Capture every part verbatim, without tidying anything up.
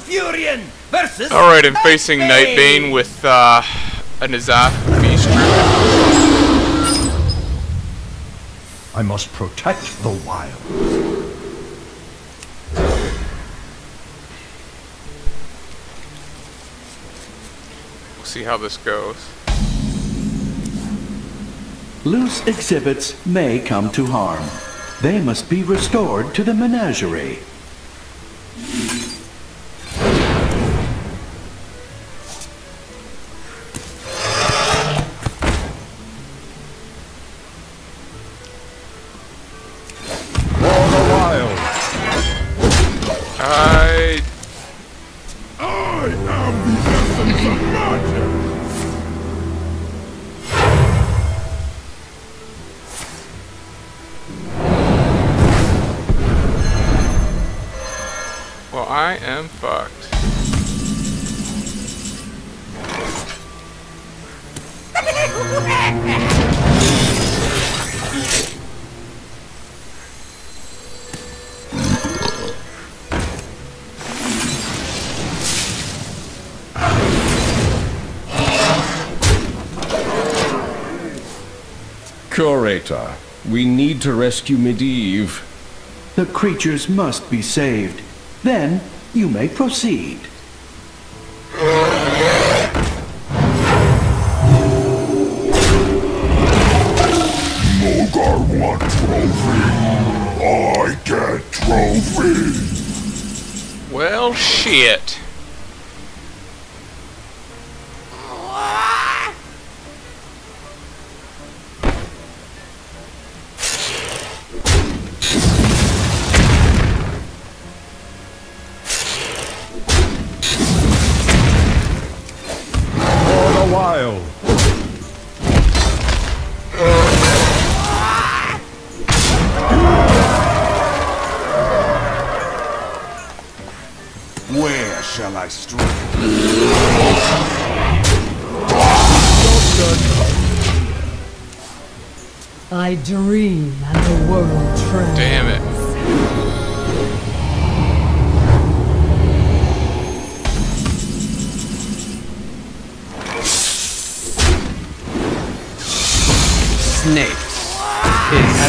Furion versus. Alright, I'm facing Nightbane with uh, a N'Zoth Beast Troop. I must protect the wild. We'll see how this goes. Loose exhibits may come to harm. They must be restored to the menagerie. I... I am the essence of magic! Well, I am fucked. Curator, we need to rescue Medivh. The creatures must be saved. Then you may proceed. Mogar want trophy. I get trophy. Well, shit. Wild. Where shall I strike? I dream and the world trembles. Damn it. Snakes. It has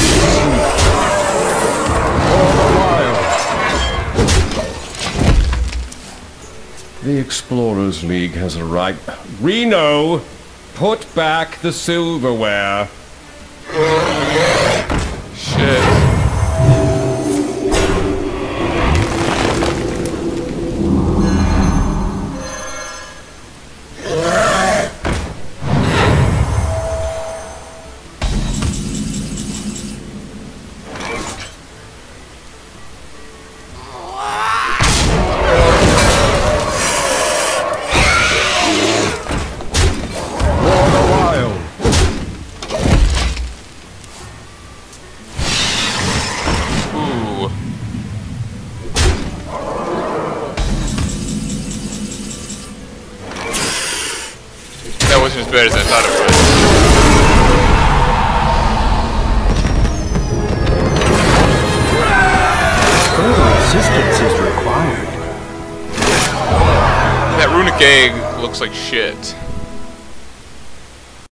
The Explorers League has a right. Reno, put back the silverware. Shit. That wasn't as bad as I thought it